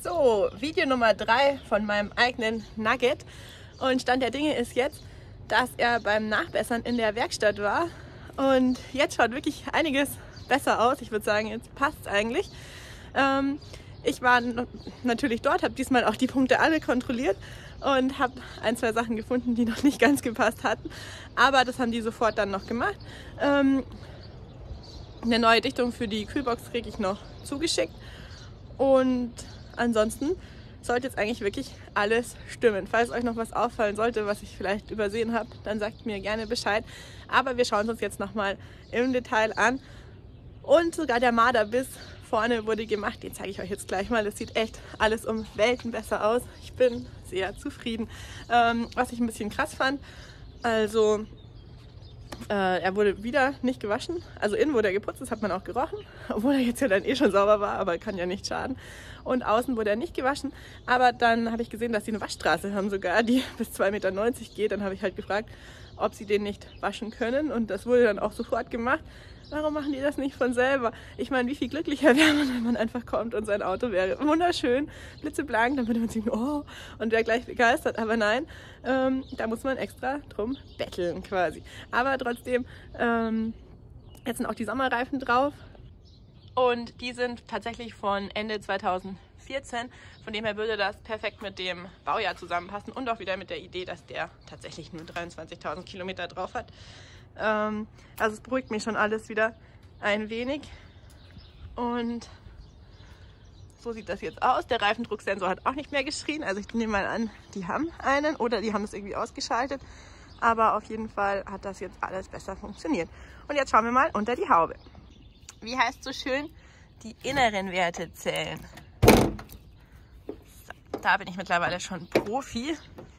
So, Video Nummer 3 von meinem eigenen Nugget. Und Stand der Dinge ist jetzt, dass er beim Nachbessern in der Werkstatt war. Und jetzt schaut wirklich einiges besser aus. Ich würde sagen, jetzt passt es eigentlich. Ich war natürlich dort, habe diesmal auch die Punkte alle kontrolliert und habe ein, zwei Sachen gefunden, die noch nicht ganz gepasst hatten. Aber das haben die sofort dann noch gemacht. Eine neue Dichtung für die Kühlbox kriege ich noch zugeschickt. Und ansonsten sollte jetzt eigentlich wirklich alles stimmen. Falls euch noch was auffallen sollte, was ich vielleicht übersehen habe, dann sagt mir gerne Bescheid. Aber wir schauen uns jetzt nochmal im Detail an. Und sogar der Marderbiss vorne wurde gemacht. Den zeige ich euch jetzt gleich mal. Das sieht echt alles um Welten besser aus. Ich bin sehr zufrieden. Was ich ein bisschen krass fand, also er wurde wieder nicht gewaschen. Also innen wurde er geputzt, das hat man auch gerochen. Obwohl er jetzt ja dann eh schon sauber war, aber kann ja nicht schaden. Und außen wurde er nicht gewaschen. Aber dann habe ich gesehen, dass sie eine Waschstraße haben sogar, die bis 2,90 Meter geht. Dann habe ich halt gefragt, ob sie den nicht waschen können. Und das wurde dann auch sofort gemacht. Warum machen die das nicht von selber? Ich meine, wie viel glücklicher wäre man, wenn man einfach kommt und sein Auto wäre wunderschön, blitzeblank, dann würde man sich oh, und wäre gleich begeistert. Aber nein, da muss man extra drum betteln quasi. Aber trotzdem, jetzt sind auch die Sommerreifen drauf und die sind tatsächlich von Ende 2014. Von dem her würde das perfekt mit dem Baujahr zusammenpassen und auch wieder mit der Idee, dass der tatsächlich nur 23.000 Kilometer drauf hat. Also es beruhigt mich schon alles wieder ein wenig und so sieht das jetzt aus. Der Reifendrucksensor hat auch nicht mehr geschrien, also ich nehme mal an, die haben einen oder die haben es irgendwie ausgeschaltet, aber auf jeden Fall hat das jetzt alles besser funktioniert. Und jetzt schauen wir mal unter die Haube. Wie heißt so schön? Die inneren Werte zählen. So, da bin ich mittlerweile schon Profi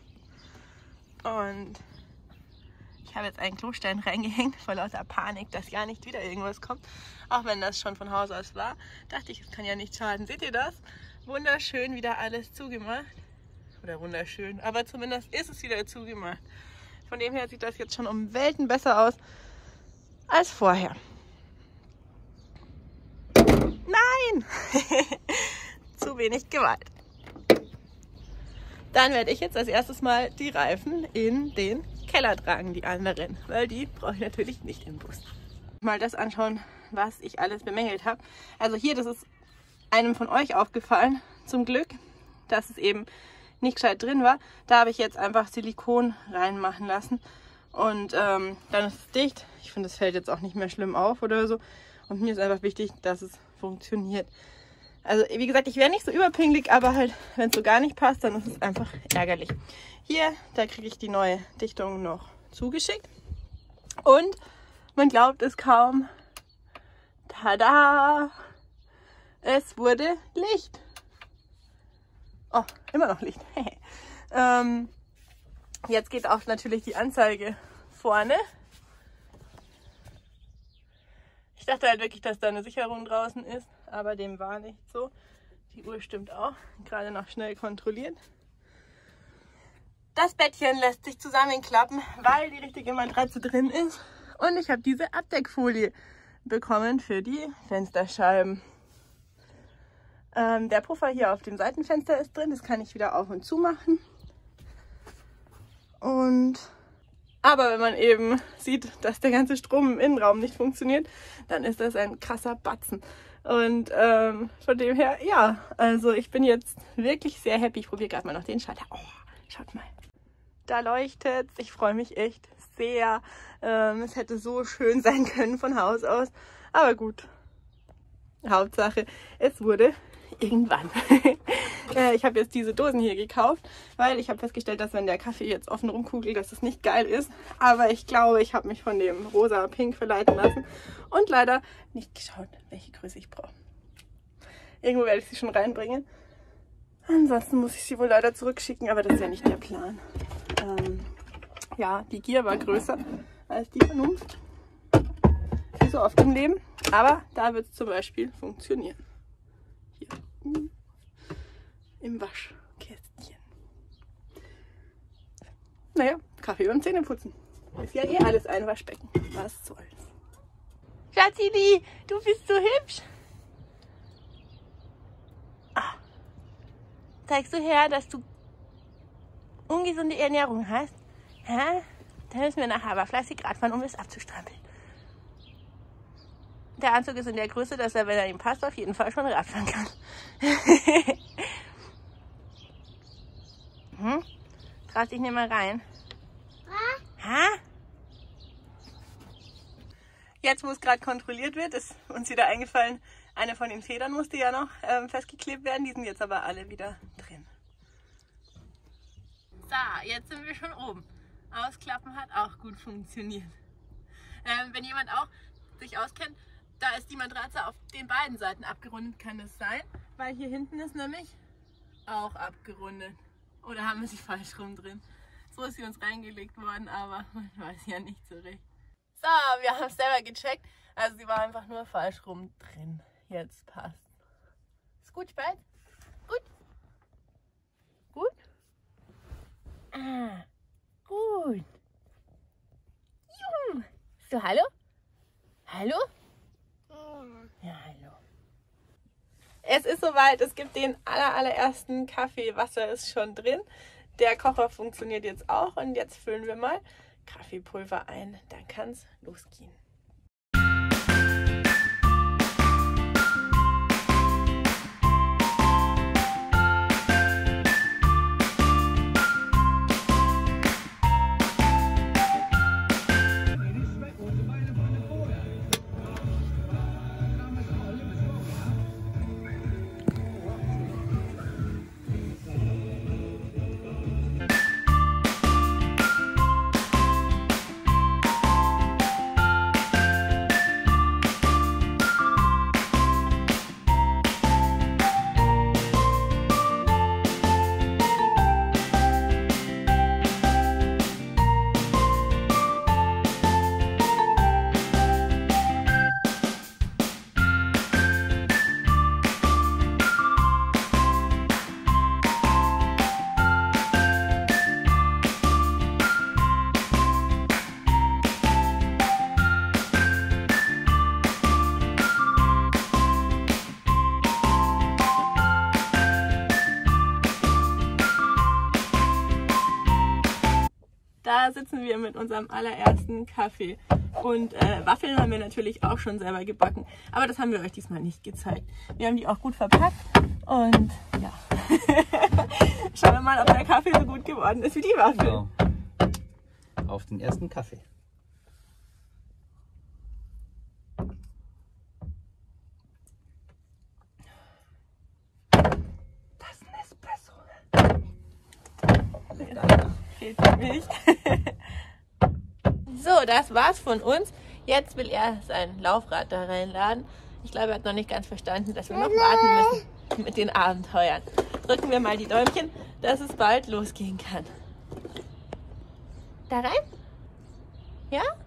und ich habe jetzt einen Klostein reingehängt, vor lauter Panik, dass ja nicht wieder irgendwas kommt. Auch wenn das schon von Haus aus war, dachte ich, es kann ja nicht schaden. Seht ihr das? Wunderschön wieder alles zugemacht. Oder wunderschön, aber zumindest ist es wieder zugemacht. Von dem her sieht das jetzt schon um Welten besser aus als vorher. Nein! Zu wenig Gewalt. Dann werde ich jetzt als erstes mal die Reifen in den Keller tragen, die anderen, weil die brauche ich natürlich nicht im Bus. Mal das anschauen, was ich alles bemängelt habe. Also hier, das ist einem von euch aufgefallen, zum Glück, dass es eben nicht gescheit drin war. Da habe ich jetzt einfach Silikon reinmachen lassen und dann ist es dicht. Ich finde, es fällt jetzt auch nicht mehr schlimm auf oder so. Und mir ist einfach wichtig, dass es funktioniert. Also wie gesagt, ich wäre nicht so überpingelig, aber halt, wenn es so gar nicht passt, dann ist es einfach ärgerlich. Hier, da kriege ich die neue Dichtung noch zugeschickt. Und man glaubt es kaum. Tada! Es wurde Licht. Oh, immer noch Licht. Jetzt geht auch natürlich die Anzeige vorne. Ich dachte halt wirklich, dass da eine Sicherung draußen ist, aber dem war nicht so. Die Uhr stimmt auch, gerade noch schnell kontrolliert. Das Bettchen lässt sich zusammenklappen, weil die richtige Matratze drin ist. Und ich habe diese Abdeckfolie bekommen für die Fensterscheiben. Der Puffer hier auf dem Seitenfenster ist drin, das kann ich wieder auf und zu machen. Aber wenn man eben sieht, dass der ganze Strom im Innenraum nicht funktioniert, dann ist das ein krasser Batzen. Und von dem her, ja, also ich bin jetzt wirklich sehr happy. Ich probiere gerade mal noch den Schalter. Oh, schaut mal. Da leuchtet es. Ich freue mich echt sehr. Es hätte so schön sein können von Haus aus. Aber gut. Hauptsache, es wurde irgendwann. Ich habe jetzt diese Dosen hier gekauft, weil ich habe festgestellt, dass wenn der Kaffee jetzt offen rumkugelt, dass das nicht geil ist. Aber ich glaube, ich habe mich von dem rosa-pink verleiten lassen und leider nicht geschaut, welche Größe ich brauche. Irgendwo werde ich sie schon reinbringen. Ansonsten muss ich sie wohl leider zurückschicken, aber das ist ja nicht der Plan. Ja, die Gier war größer als die Vernunft. Wie so oft im Leben. Aber da wird es zum Beispiel funktionieren. Hier. Im Waschkästchen. Naja, Kaffee beim Zähneputzen. Ist ja eh alles ein Waschbecken. Was soll's. Schatzili, du bist so hübsch. Ah, Zeigst du her, dass du ungesunde Ernährung hast? Hä? Da müssen wir nachher aber fleißig Radfahren, um es abzustrampeln. Der Anzug ist in der Größe, dass er, wenn er ihm passt, auf jeden Fall schon Radfahren kann. Traust dich nicht mal rein? Ha? Jetzt, wo es gerade kontrolliert wird, ist uns wieder eingefallen, eine von den Federn musste ja noch festgeklebt werden. Die sind jetzt aber alle wieder drin. So, jetzt sind wir schon oben. Ausklappen hat auch gut funktioniert. Wenn jemand auch sich auskennt, da ist die Matratze auf den beiden Seiten abgerundet, kann das sein, weil hier hinten ist nämlich auch abgerundet. Oder haben wir sie falsch rum drin? So ist sie uns reingelegt worden, aber man weiß ja nicht so recht. So, wir haben es selber gecheckt. Also sie war einfach nur falsch rum drin. Jetzt passt. Ist gut, Spalt? Gut? Gut? Ah, gut. Juhu. So, hallo? Hallo? Ja, hallo. Es ist soweit, es gibt den allerersten Kaffee. Wasser ist schon drin. Der Kocher funktioniert jetzt auch und jetzt füllen wir mal Kaffeepulver ein. Dann kann es losgehen. Da sitzen wir mit unserem allerersten Kaffee. Und Waffeln haben wir natürlich auch schon selber gebacken. Aber das haben wir euch diesmal nicht gezeigt. Wir haben die auch gut verpackt. Und ja, schauen wir mal, ob der Kaffee so gut geworden ist wie die Waffeln. Genau. Auf den ersten Kaffee. Das ist ein Espresso. Fehlt die Milch. So, das war's von uns. Jetzt will er sein Laufrad da reinladen. Ich glaube, er hat noch nicht ganz verstanden, dass wir noch warten müssen mit den Abenteuern. Drücken wir mal die Däumchen, dass es bald losgehen kann. Da rein? Ja?